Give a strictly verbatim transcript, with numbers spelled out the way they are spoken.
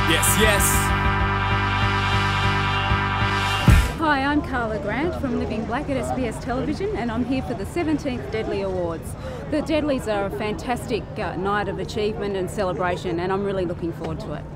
Yes, yes. Hi, I'm Karla Grant from Living Black at S B S Television, and I'm here for the seventeenth Deadly Awards. The Deadlies are a fantastic uh, night of achievement and celebration, and I'm really looking forward to it.